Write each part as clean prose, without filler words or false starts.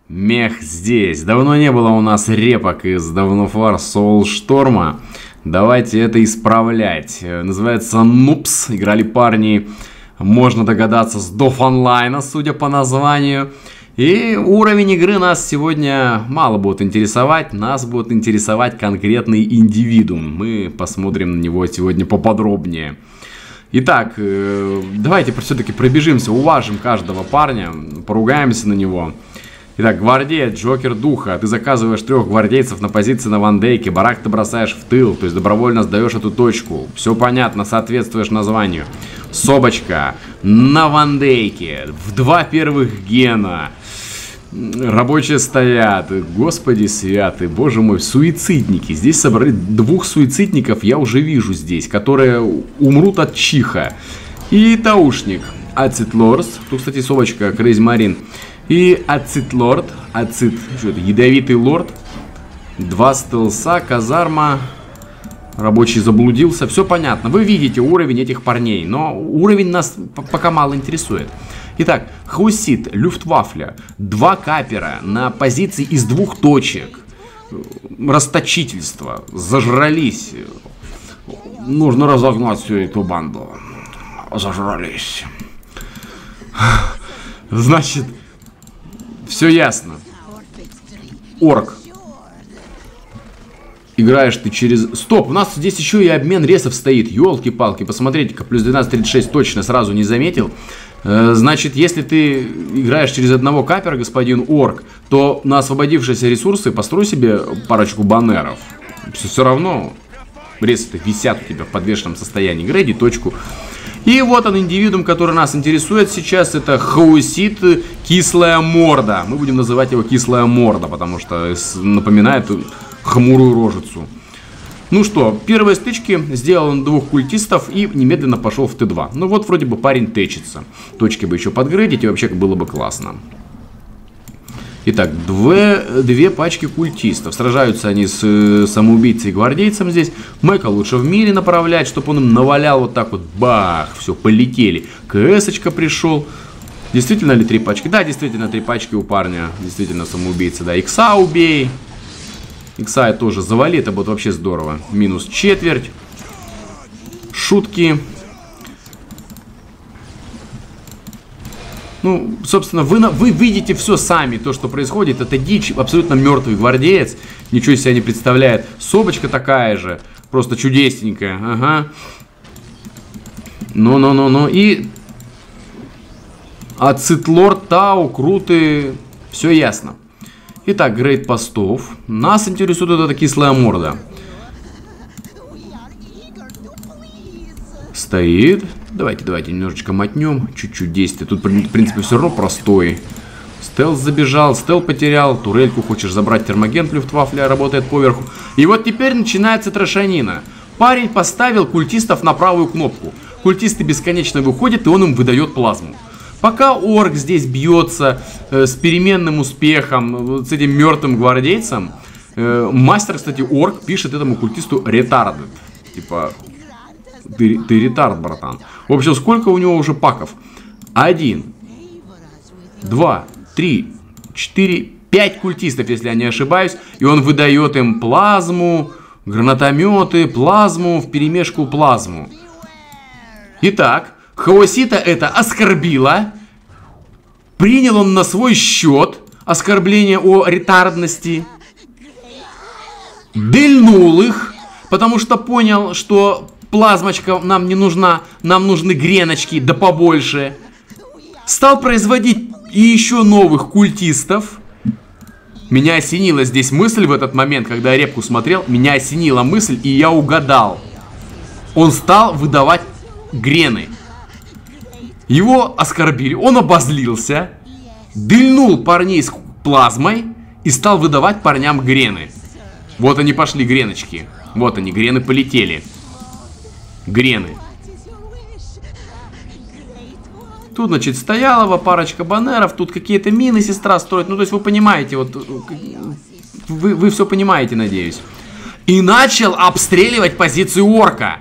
Мех здесь. Давно не было у нас репок из Давнофар Соулшторма. Давайте это исправлять. Называется Нупс. Играли парни, можно догадаться, с Дофонлайна, судя по названию. И уровень игры нас сегодня мало будет интересовать. Нас будет интересовать конкретный индивидуум. Мы посмотрим на него сегодня поподробнее. Итак, давайте все-таки пробежимся, уважим каждого парня, поругаемся на него. Итак, гвардеец, Джокер Духа. Ты заказываешь 3 гвардейцев на позиции на вандейке. Барак ты бросаешь в тыл, то есть добровольно сдаешь эту точку. Все понятно, соответствуешь названию. Собачка на вандейке. В 2 первых гена. Рабочие стоят. Господи святый, боже мой, суицидники. Здесь собрали 2 суицидников, я уже вижу здесь, которые умрут от чиха. И таушник. Ацитлорс. Тут, кстати, собачка, Крейзи Марин. И Ацитлорд, что это, ядовитый лорд. 2 стелса, казарма. Рабочий заблудился, все понятно. Вы видите уровень этих парней, но уровень нас пока мало интересует. Итак, Хаусит, Люфтвафля, 2 капера на позиции из 2 точек. Расточительство, зажрались. Нужно разогнать всю эту банду. Зажрались. Значит... Все ясно. Орк. Играешь ты через... Стоп, у нас здесь еще и обмен ресов стоит. Ёлки-палки, посмотрите-ка, плюс 12-36 точно сразу не заметил. Значит, если ты играешь через одного капера, господин Орк, то на освободившиеся ресурсы построй себе парочку баннеров. Все равно ресы-то висят у тебя в подвешенном состоянии. Грейди точку. И вот он, индивидуум, который нас интересует сейчас, это Хаусит, кислая морда. Мы будем называть его кислая морда, потому что напоминает хмурую рожицу. Ну что, первые стычки, сделал он 2 культистов и немедленно пошел в Т2. Ну вот вроде бы парень течится. Точки бы еще подгрейдить, и вообще было бы классно. Итак, 2 пачки культистов. Сражаются они с самоубийцей и гвардейцем здесь. Мэка лучше в мире направлять, чтобы он им навалял вот так вот. Бах, все, полетели. КС-очка пришел. Действительно ли 3 пачки? Да, действительно 3 пачки у парня. Действительно самоубийца, да. Икса убей. Икса тоже завали, это будет вообще здорово. Минус четверть. Шутки. Ну, собственно, вы видите все сами, то, что происходит. Это дичь, абсолютно мертвый гвардеец. Ничего из себя не представляет. Собачка такая же, просто чудесненькая. Ага. Ну. И Ацитлорд, Тау, Круты. Все ясно. Итак, грейд постов. Нас интересует вот эта кислая морда. Стоит. Давайте немножечко мотнем. Чуть-чуть действия. Тут, в принципе, все равно простой. Стелс забежал, стел потерял. Турельку хочешь забрать, термоген Люфтвафля работает поверху. И вот теперь начинается трошанина. Парень поставил культистов на правую кнопку. Культисты бесконечно выходят, и он им выдает плазму. Пока орк здесь бьется с переменным успехом с этим мертвым гвардейцем, мастер, кстати, орк пишет этому культисту ретардед. Типа... Ты ретард, братан. В общем, сколько у него уже паков? 1, 2, 3, 4, 5 культистов, если я не ошибаюсь. И он выдает им плазму, гранатометы, плазму, вперемешку плазму. Итак, Хаусита это оскорбило. Принял он на свой счет оскорбление о ретардности. Дельнул их, потому что понял, что... Плазмочка нам не нужна, нам нужны греночки, да побольше. Стал производить и еще новых культистов. Меня осенила здесь мысль в этот момент, когда я репку смотрел. Меня осенила мысль, и я угадал. Он стал выдавать грены. Его оскорбили, он обозлился. Дыльнул парней с плазмой и стал выдавать парням грены. Вот они пошли, греночки. Вот они, грены полетели. Грены. Тут, значит, стоялова, парочка баннеров. Тут какие-то мины сестра строит. Ну, то есть вы понимаете, вот... Вы все понимаете, надеюсь. И начал обстреливать позицию орка.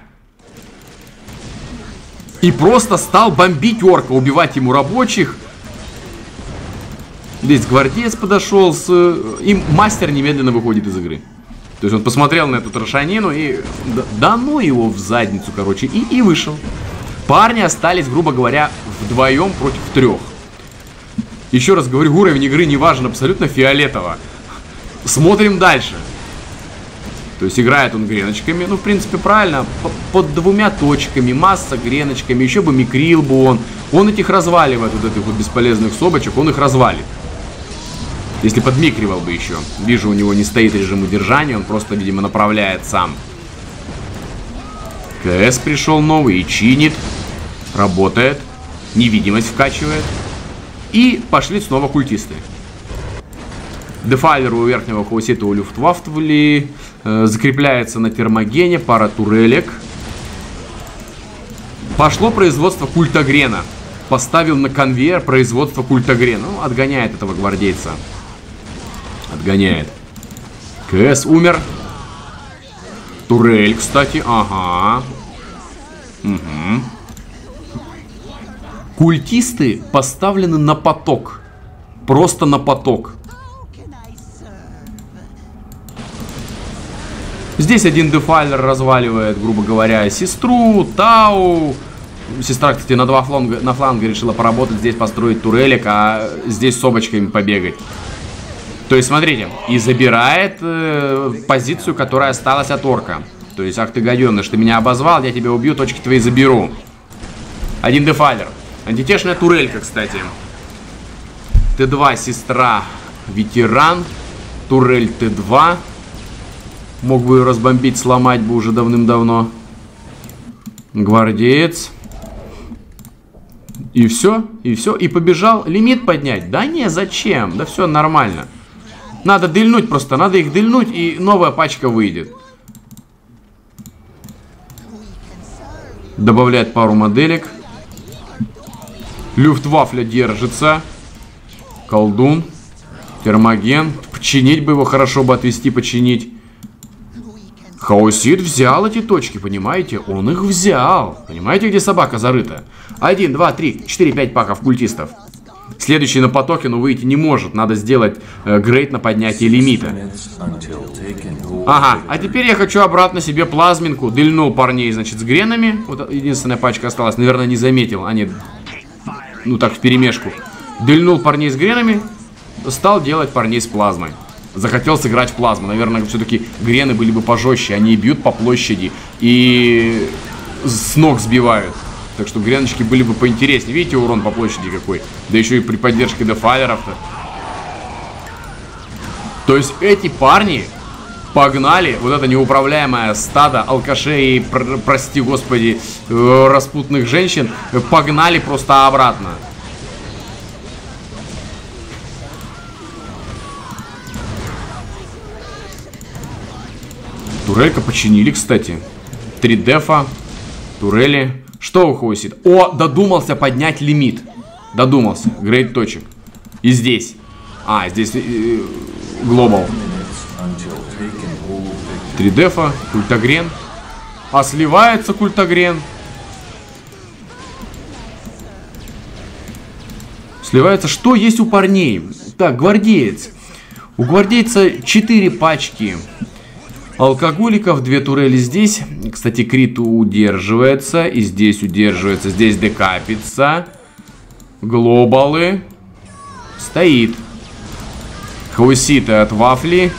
И просто стал бомбить орка, убивать ему рабочих. Здесь гвардеец подошел, и мастер немедленно выходит из игры. То есть он посмотрел на эту трошанину и... Да ну его в задницу, короче, и вышел. Парни остались, грубо говоря, вдвоем против 3. Еще раз говорю, уровень игры не важен, абсолютно фиолетово. Смотрим дальше. То есть играет он греночками, ну, в принципе, правильно, под 2 точками, масса греночками, еще бы микрил бы он. Он этих разваливает, вот этих вот бесполезных собачек, он их развалит. Если подмикривал бы еще. Вижу, у него не стоит режим удержания, он просто, видимо, направляет сам. КС пришел новый и чинит. Работает. Невидимость вкачивает. И пошли снова культисты. Дефайлер у верхнего хаусита у Люфтвафтвли. Закрепляется на термогене. Пара турелек. Пошло производство культагрена. Поставил на конвейер производство культагрена. Ну, отгоняет этого гвардейца. Отгоняет. КС умер. Турель, кстати. Ага. Угу. Культисты поставлены на поток. Просто на поток. Здесь один дефайлер разваливает, грубо говоря, сестру, Тау. Сестра, кстати, на фланге решила поработать, здесь построить турелек, а здесь с собачками побегать. То есть, смотрите, и забирает позицию, которая осталась от орка. То есть, ах ты гаденыш, ты меня обозвал, я тебя убью, точки твои заберу. Один дефайлер. Антитешная турелька, кстати. Т2, сестра, ветеран. Турель Т2. Мог бы ее разбомбить, сломать бы уже давным-давно. Гвардеец. И все, и все. И побежал лимит поднять. Да не, зачем? Да все нормально. Надо дыльнуть просто, надо их дыльнуть, и новая пачка выйдет. Добавляет пару моделек. Люфтвафля держится. Колдун. Термоген. Починить бы его, хорошо бы отвести, починить. Хаусит взял эти точки, понимаете? Он их взял. Понимаете, где собака зарыта? 1, 2, 3, 4, 5 паков культистов. Следующий на потоке, но выйти не может. Надо сделать грейд на поднятие лимита. Ага, а теперь я хочу обратно себе плазминку. Дыльнул парней, значит, с гренами. Вот единственная пачка осталась. Наверное, не заметил. Они, ну так, вперемешку. Дыльнул парней с гренами. Стал делать парней с плазмой. Захотел сыграть в плазму. Наверное, все-таки грены были бы пожестче. Они бьют по площади и с ног сбивают. Так что греночки были бы поинтереснее. Видите, урон по площади какой? Да еще и при поддержке дефайлеров-то. То есть эти парни погнали вот это неуправляемое стадо алкашей, прости господи, распутных женщин, погнали просто обратно. Турелька починили, кстати. 3 дефа, турели. Что ухосит? О, додумался поднять лимит. Додумался. Грейд точек. И здесь. А, здесь глобал. 3 дефа, культагрен. А сливается культагрен. Сливается. Что есть у парней? Так, гвардеец. У гвардейца 4 пачки алкоголиков, 2 турели здесь. Кстати, крит удерживается. И здесь удерживается. Здесь декапится. Глобалы. Стоит. Хауситы от вафли.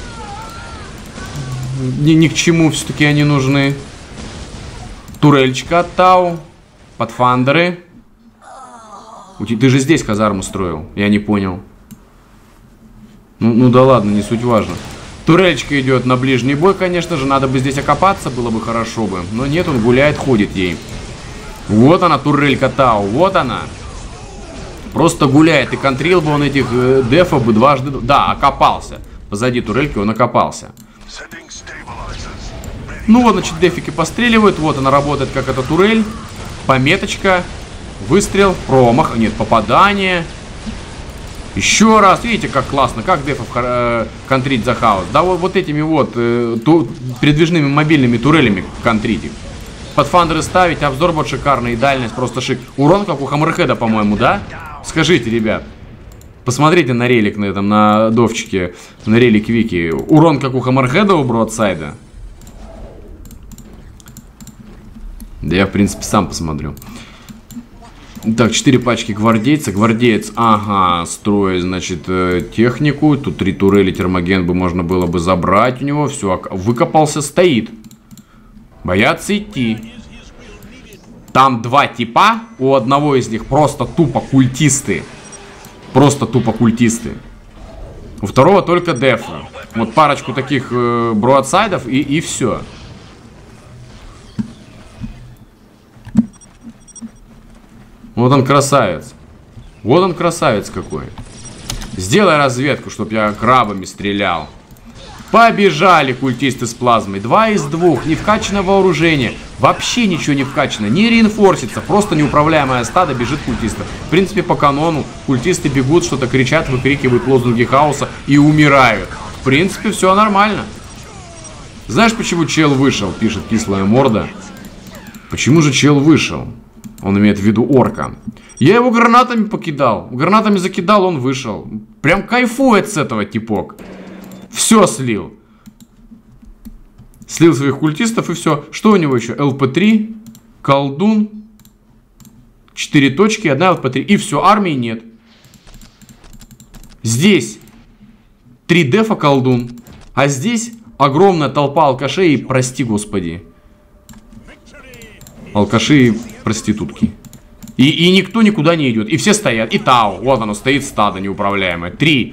Ни к чему все-таки они нужны. Турельчика от Тау. Патфандеры. Ты же здесь казарму строил. Я не понял. Ну да ладно, не суть важно. Турельчика идет на ближний бой, конечно же. Надо бы здесь окопаться, было бы хорошо бы. Но нет, он гуляет, ходит ей. Вот она, турелька Тау, вот она. Просто гуляет. И контрил бы он этих дефов бы дважды... Да, окопался. Позади турельки он окопался. Ну вот, значит, дефики постреливают. Вот она работает, как эта турель. Пометочка. Выстрел, промах. Нет, попадание. Еще раз, видите, как классно, как дефов контрить за хаос. Да вот этими вот передвижными мобильными турелями контрить их. Патфандеры ставить, обзор будет шикарный, и дальность просто шик. Урон как у Хаммерхеда, по-моему, да? Скажите, ребят. Посмотрите на релик на этом, на довчике, на релик Вики. Урон как у Хаммерхеда, у Бродсайда. Да я, в принципе, сам посмотрю. Так, 4 пачки гвардейца. Гвардеец, ага, строит, значит, технику. Тут 3 турели, термоген бы можно было бы забрать у него. Все, выкопался, стоит. Боятся идти. Там 2 типа. У одного из них просто тупо культисты. Просто тупо культисты. У второго только дефы. Вот парочку таких броадсайдов и все. Вот он красавец. Вот он красавец какой. Сделай разведку, чтоб я крабами стрелял. Побежали культисты с плазмой. 2 из 2. Не вкачано вооружение. Вообще ничего не вкачано. Не реинфорсится. Просто неуправляемое стадо бежит культистов. В принципе, по канону культисты бегут, что-то кричат, выкрикивают лозунги хаоса и умирают. В принципе, все нормально. Знаешь, почему чел вышел? Пишет кислая морда. Почему же чел вышел? Он имеет в виду орка. Я его гранатами покидал. Гранатами закидал, он вышел. Прям кайфует с этого типок. Все слил. Слил своих культистов и все. Что у него еще? ЛП-3, колдун, 4 точки, 1 ЛП-3. И все, армии нет. Здесь 3 дефа колдун. А здесь огромная толпа алкашей и, прости господи, алкаши и проститутки. И никто никуда не идет. И все стоят. И Тау. Вот оно стоит, стадо неуправляемое. 3.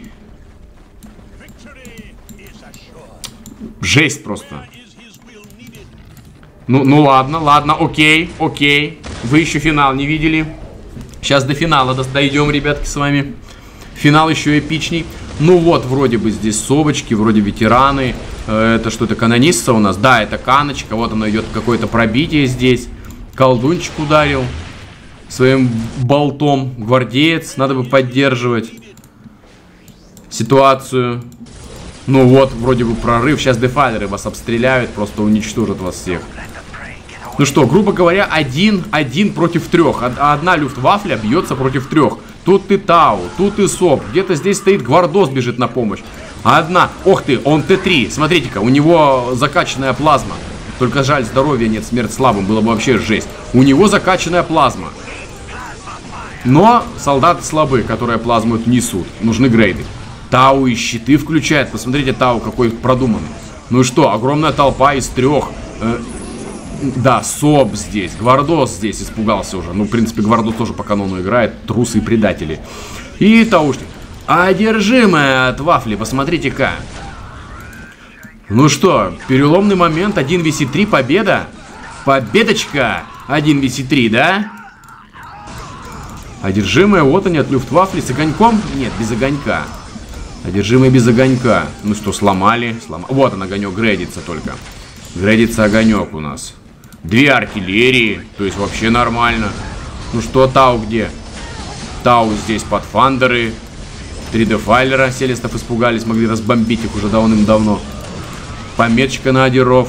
Жесть просто. Ну ладно, ладно, окей, окей. Вы еще финал не видели. Сейчас до финала дойдем, ребятки, с вами. Финал еще эпичней. Ну вот, вроде бы здесь совочки, вроде ветераны. Это что, это канонистца у нас? Да, это каночка. Вот оно идет, какое-то пробитие здесь. Колдунчик ударил своим болтом. Гвардеец. Надо бы поддерживать ситуацию. Ну вот, вроде бы прорыв. Сейчас дефайлеры вас обстреляют, просто уничтожат вас всех. Ну что, грубо говоря, 1 против 3. Одна люфтвафля бьется против 3. Тут и Тау, тут и Соп. Где-то здесь стоит Гвардос, бежит на помощь. Одна. Ох ты, он Т3. Смотрите-ка, у него закачанная плазма. Только жаль, здоровья нет, смерть слабым. Было бы вообще жесть. У него закачанная плазма. Но солдаты слабы, которые плазму несут. Нужны грейды. Тау и щиты включает. Посмотрите, Тау какой продуманный. Ну и что, огромная толпа из 3. Да, Соп здесь. Гвардос здесь испугался уже. Ну, в принципе, Гвардос тоже по канону играет. Трусы и предатели. И Таушник. Одержимая от вафли, посмотрите-ка. Ну что, переломный момент. 1 VC3, победа. Победочка. 1 VC3, да? Одержимая, вот они от люфтвафли. С огоньком? Нет, без огонька. Одержимый без огонька. Ну что, сломали? Вот он, огонек, грейдится только. Грейдится огонек у нас. 2 артиллерии, то есть вообще нормально. Ну что, Тау где? Тау здесь подфандеры. 3 дефайлера. Селестов испугались, могли разбомбить их уже давным-давно. Пометочка на одеров.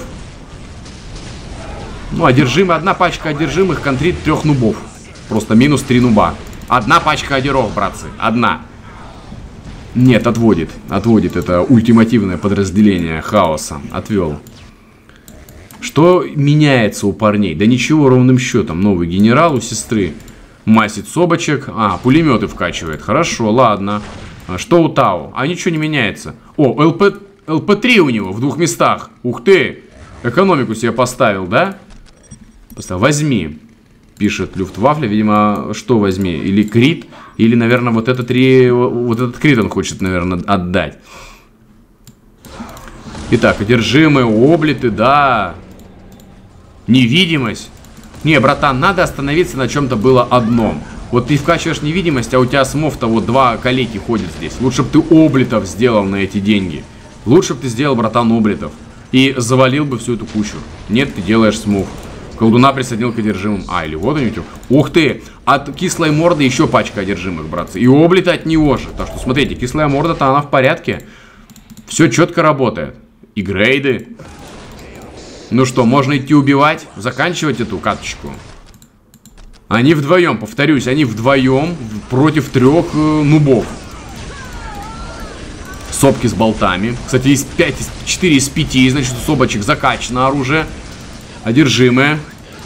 Ну, одержимый, 1 пачка одержимых контрит 3 нубов. Просто минус 3 нуба. 1 пачка одеров, братцы. 1. Нет, отводит. Отводит это ультимативное подразделение хаоса. Отвел. Что меняется у парней? Да ничего, ровным счетом. Новый генерал у сестры. Масит собачек. А, пулеметы вкачивает. Хорошо, ладно. А что у Тау? А ничего не меняется. О, ЛП-3 у него в 2 местах. Ух ты. Экономику себе поставил, да? Поставил. Возьми. Пишет Люфтвафля. Видимо, что возьми? Или крит, или, наверное, вот этот крит он хочет, наверное, отдать. Итак, одержимые, облиты, да. Невидимость. Не, братан, надо остановиться на чем-то было одном. Вот ты вкачиваешь невидимость, а у тебя смов-то вот 2 калеки ходят здесь. Лучше бы ты облитов сделал на эти деньги. Лучше бы ты сделал, братан, облитов. И завалил бы всю эту кучу. Нет, ты делаешь смов. Колдуна присоединил к одержимым. А, или вот они. Ух ты! От кислой морды еще пачка одержимых, братцы. И облиты от него же. Так что, смотрите, кислая морда-то она в порядке. Все четко работает. И грейды. Ну что, можно идти убивать? Заканчивать эту каточку. Они вдвоем, повторюсь, они вдвоем против 3 нубов. Сопки с болтами. Кстати, из 4 из 5, значит, у собачек закачано оружие. Одержимое.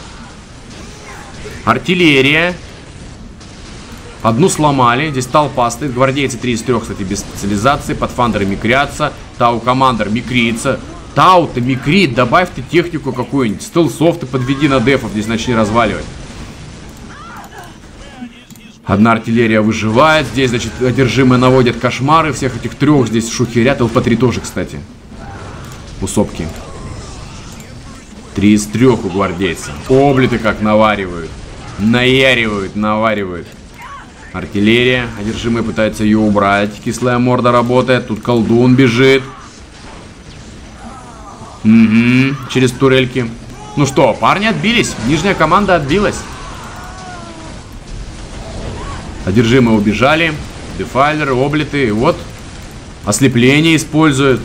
Артиллерия. Одну сломали. Здесь толпа стоит. Гвардейцы 3 из 3, кстати, без специализации. Подфандеры микрятся. Тау-командер микрится. Тау-то микрит. Добавь ты технику какую-нибудь. Стелсов ты подведи на дефов. Здесь начни разваливать. Одна артиллерия выживает. Здесь, значит, одержимые наводят кошмары. Всех этих 3 здесь шухерят. ЛП-3 тоже, кстати. У сопки. 3 из 3 у гвардейца. Облиты как наваривают. Наяривают, наваривают. Артиллерия. Одержимые пытаются ее убрать. Кислая морда работает. Тут колдун бежит. Угу. Через турельки. Ну что, парни отбились. Нижняя команда отбилась. Одержимые убежали. Дефайлеры, облиты. И вот. Ослепление используют.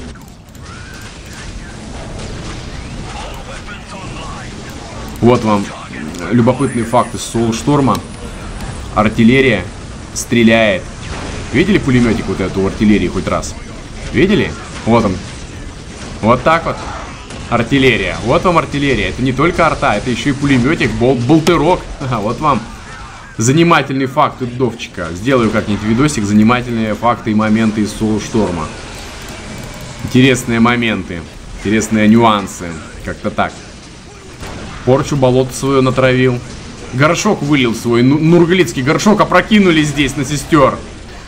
Вот вам любопытный факт из Soulstorm. Артиллерия стреляет. Видели пулеметик вот эту артиллерии хоть раз? Видели? Вот он. Вот так вот. Артиллерия. Вот вам артиллерия. Это не только арта, это еще и пулеметик, болтерок. Ага, вот вам занимательный факт у Довчика. Сделаю как-нибудь видосик. Занимательные факты и моменты из Soulstorm. Интересные моменты. Интересные нюансы. Как-то так. Порчу болото свое натравил. Горшок вылил свой. Нурглицкий горшок опрокинули здесь на сестер.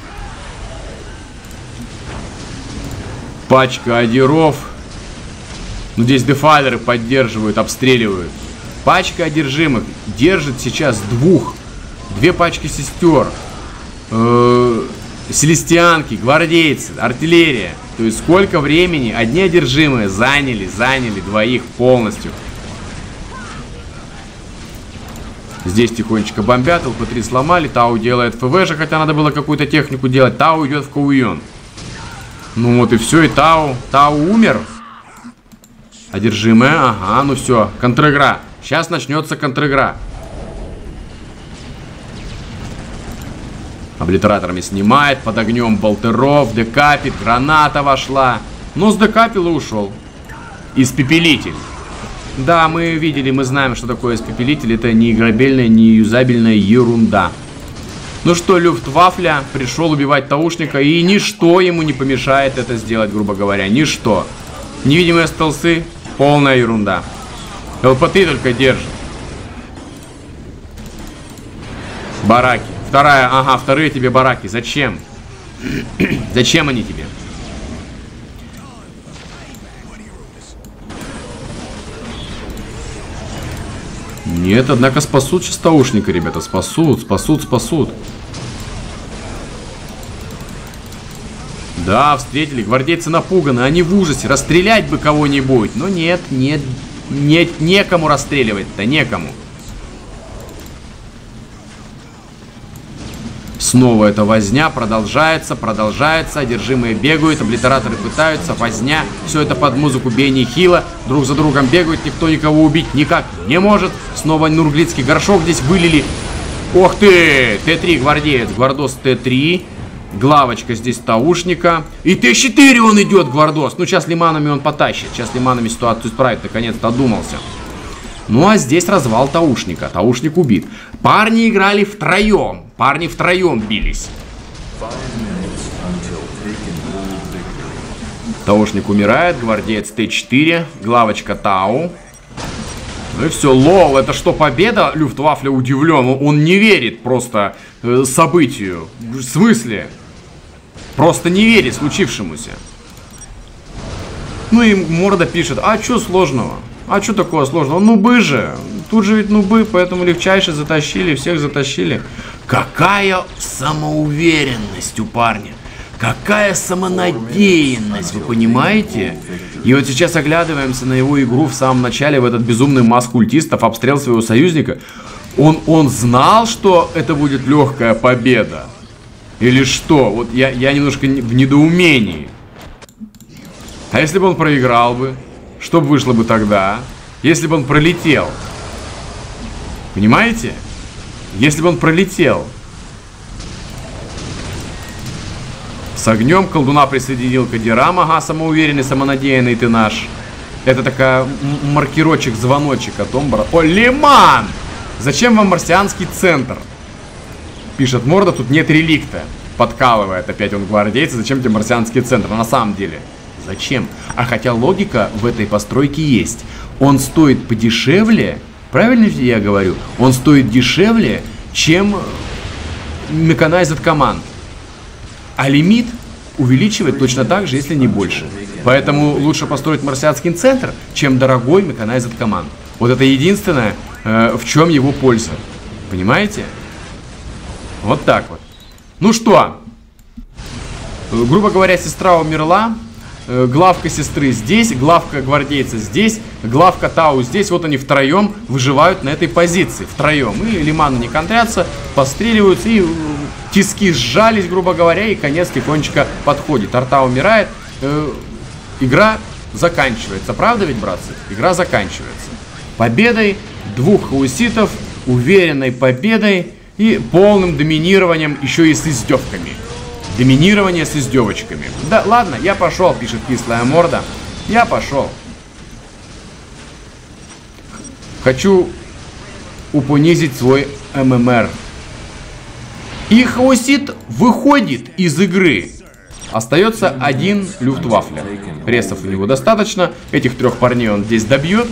Пачка одеров. Ну, здесь дефайлеры поддерживают, обстреливают. Пачка одержимых держит сейчас 2 пачки сестер. Селестианки, гвардейцы, артиллерия. То есть сколько времени одни одержимые заняли 2 полностью. Здесь тихонечко бомбят, ЛП-3 сломали, Тау делает ФВ же, хотя надо было какую-то технику делать. Тау идет в Кауйон. Ну вот и все, и Тау умер. Одержимая, ага, ну все, контр-игра. Сейчас начнется контр-игра. Облитераторами снимает, под огнем болтеров, декапит, граната вошла. Но сдекапил и ушел. Испепелитель. Да, мы видели, мы знаем, что такое испепелитель. Это не играбельная, не юзабельная ерунда. Ну что, Люфтвафля пришел убивать таушника, и ничто ему не помешает это сделать, грубо говоря. Ничто. Невидимые стелсы — полная ерунда. ЛП-3 только держит. Бараки. Вторые тебе бараки. Зачем? Зачем они тебе? Нет, однако спасут сейчас таушника, ребята. Спасут. Да, встретили. Гвардейцы напуганы. Они в ужасе. Расстрелять бы кого-нибудь. Но нет, некому расстреливать-то. Некому. Снова эта возня продолжается. Одержимые бегают, облитераторы пытаются, возня. Все это под музыку Бей Нихила. Друг за другом бегают, никто никого убить никак не может. Снова Нурглицкий горшок здесь вылили. Ох ты! Т3 гвардеец, гвардос Т3. Главочка здесь таушника. И Т4 он идет, гвардос. Ну, сейчас лиманами он потащит. Сейчас лиманами ситуацию исправит, наконец-то одумался. Ну, а здесь развал таушника. Таушник убит. Парни играли втроем. Парни втроем бились. Таушник умирает. Гвардеец Т4. Главочка Тау. Ну и все. Лол, это что, победа? Люфтвафля удивлен. Он не верит просто событию. В смысле? Просто не верит случившемуся. Ну и морда пишет. А что сложного? А что такого сложного? Нубы же. Тут же ведь нубы, поэтому легчайше затащили, всех затащили. Какая самоуверенность у парня. Какая самонадеянность, вы понимаете? И вот сейчас оглядываемся на его игру в самом начале, в этот безумный маск культистов, обстрел своего союзника. Он знал, что это будет легкая победа? Или что? Вот я немножко в недоумении. А если бы он проиграл бы? Что бы вышло бы тогда? Если бы он пролетел? Понимаете? Если бы он пролетел. С огнем колдуна присоединил Кадирам. Ага, самоуверенный, самонадеянный ты наш. Это такая маркерочек, звоночек о том, брат. О, Лиман! Зачем вам марсианский центр? Пишет Морда, тут нет реликта. Подкалывает опять он гвардейца. Зачем тебе марсианский центр? На самом деле, зачем? А хотя логика в этой постройке есть. Он стоит подешевле. Правильно я говорю? Он стоит дешевле, чем Mechanized Command. А лимит увеличивает точно так же, если не больше. Поэтому лучше построить марсианский центр, чем дорогой Mechanized Command. Вот это единственное, в чем его польза. Понимаете? Вот так вот. Ну что? Грубо говоря, сестра умерла. Главка сестры здесь, главка гвардейца здесь, главка Тау здесь. Вот они втроем выживают на этой позиции. Втроем. И лиманы не контрятся, постреливаются, и тиски сжались, грубо говоря, и конец тихонечко подходит. Арта умирает. Игра заканчивается. Правда ведь, братцы? Игра заканчивается. Победой двух хауситов, уверенной победой и полным доминированием, еще и с издевками. Доминирование с издевочками. Да, ладно, я пошел, пишет Кислая Морда. Я пошел. Хочу понизить свой ММР. И хаусит выходит из игры. Остается один Люфтвафля. Ресов у него достаточно. Этих трех парней он здесь добьет.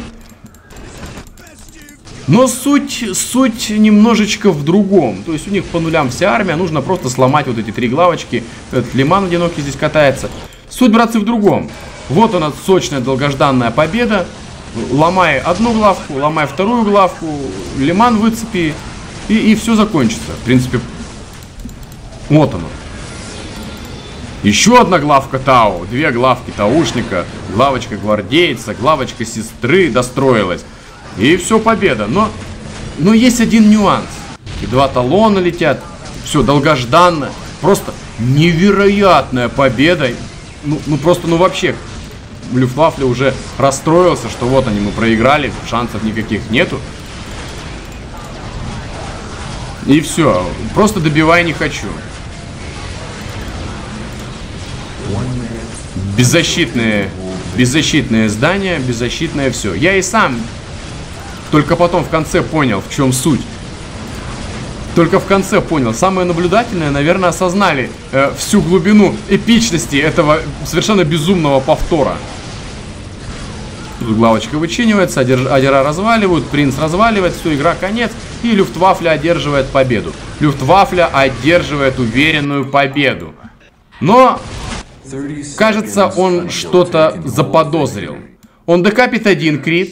Но суть немножечко в другом. То есть у них по нулям вся армия. Нужно просто сломать вот эти три главочки. Этот Лиман одинокий здесь катается. Суть, братцы, в другом. Вот она, сочная долгожданная победа. Ломай одну главку, ломай вторую главку. Лиман выцепи. И все закончится. В принципе, вот оно. Еще одна главка Тау. Две главки Таушника. Главочка гвардейца. Главочка сестры достроилась. И все, победа. Но есть один нюанс. И два талона летят. Все, долгожданно. Просто невероятная победа. Ну просто, вообще. Люфтваффе уже расстроился, что вот они, мы проиграли. Шансов никаких нету. И все. Просто добивай не хочу. Беззащитные здания, беззащитное все. Я и сам только потом в конце понял, в чем суть. Только в конце понял. Самые наблюдательные, наверное, осознали всю глубину эпичности этого совершенно безумного повтора. Тут главочка вычинивается, адера разваливают, принц разваливает, все, игра конец. И Люфтваффе одерживает победу. Люфтваффе одерживает уверенную победу. Но, кажется, он что-то заподозрил. Он докапит один крит.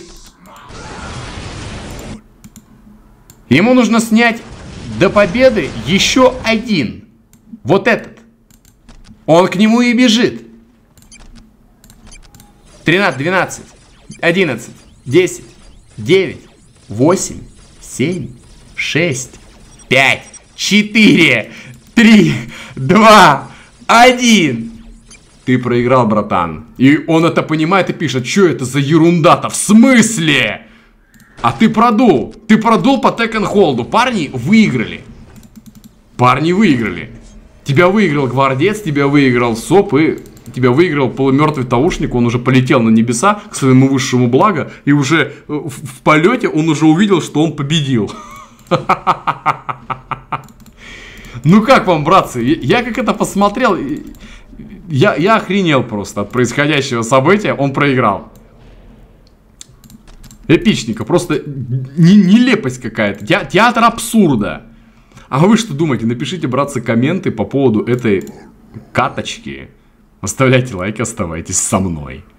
Ему нужно снять до победы еще один. Вот этот. Он к нему и бежит. 13, 12, 11, 10, 9, 8, 7, 6, 5, 4, 3, 2, 1. Ты проиграл, братан. И он это понимает и пишет: что это за ерунда-то? В смысле? А ты продул. Ты продул по Tekken Hold'у. Парни выиграли. Парни выиграли. Тебя выиграл гвардец, тебя выиграл СОП и тебя выиграл полумертвый таушник. Он уже полетел на небеса к своему высшему благу. И уже в полете он уже увидел, что он победил. Ну как вам, братцы? Я как это посмотрел, я охренел просто от происходящего события. Он проиграл. Эпичника, просто нелепость какая-то. Театр абсурда. А вы что думаете? Напишите, братцы, комменты по поводу этой каточки. Оставляйте лайки, оставайтесь со мной.